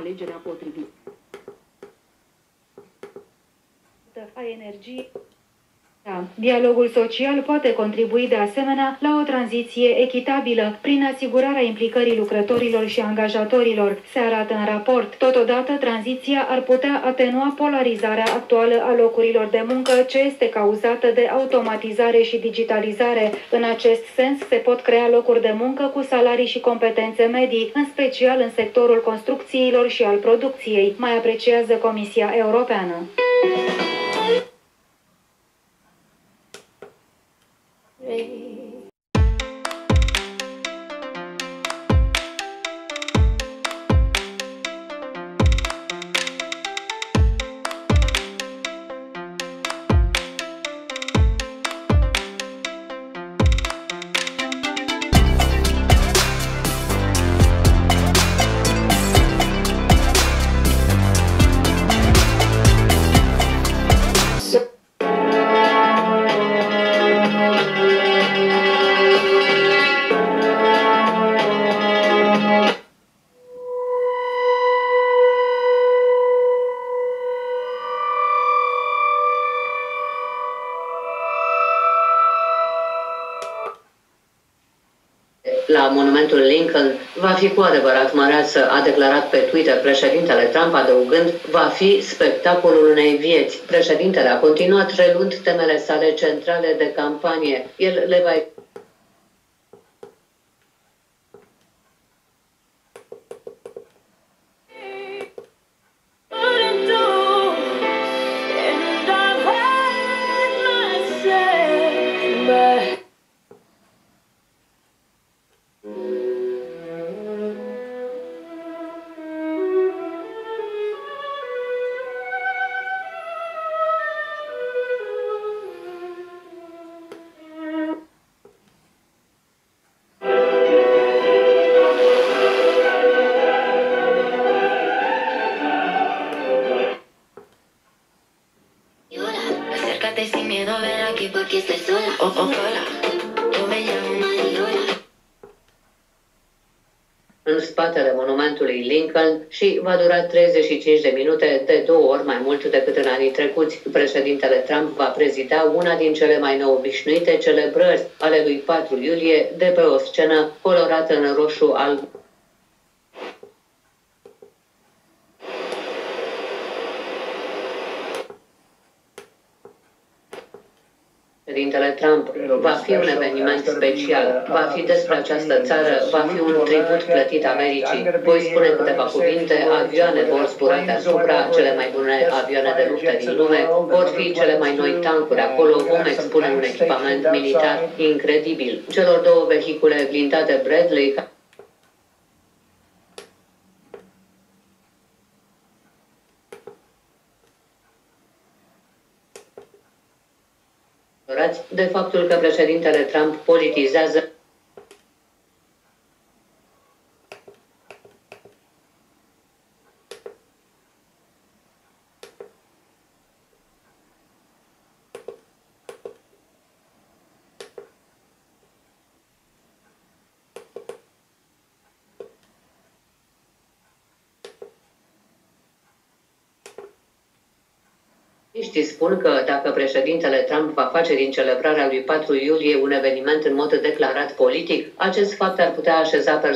alegerea potrivită a energiei. Dialogul social poate contribui de asemenea la o tranziție echitabilă prin asigurarea implicării lucrătorilor și angajatorilor, se arată în raport. Totodată, tranziția ar putea atenua polarizarea actuală a locurilor de muncă, ce este cauzată de automatizare și digitalizare. În acest sens, se pot crea locuri de muncă cu salarii și competențe medii, în special în sectorul construcțiilor și al producției, mai apreciază Comisia Europeană. La monumentul Lincoln va fi cu adevărat măreață, a declarat pe Twitter președintele Trump, adăugând: va fi spectacolul unei vieți. Președintele a continuat reluând temele sale centrale de campanie. El le va sin miedo a ver aquí porque estoy sola. Hola, yo me llamo Mariola. În spatele monumentului Lincoln și va dura 35 de minute, de 2 ori mai mult decât în anii trecuți. Președintele Trump va prezida una din cele mai neobișnuite celebrări ale lui 4 iulie de pe o scenă colorată în roșu-alb. Președintele Trump: va fi un eveniment special, va fi despre această țară, va fi un tribut plătit Americii. Voi spune câteva cuvinte, avioane vor zbura deasupra, cele mai bune avioane de luptă din lume, vor fi cele mai noi tancuri acolo, vom expune un echipament militar incredibil. Celor 2 vehicule blindate Bradley de faptul că președintele Trump politizează Știi, spun că dacă președintele Trump va face din celebrarea lui 4 iulie un eveniment în mod declarat politic, acest fapt ar putea așeza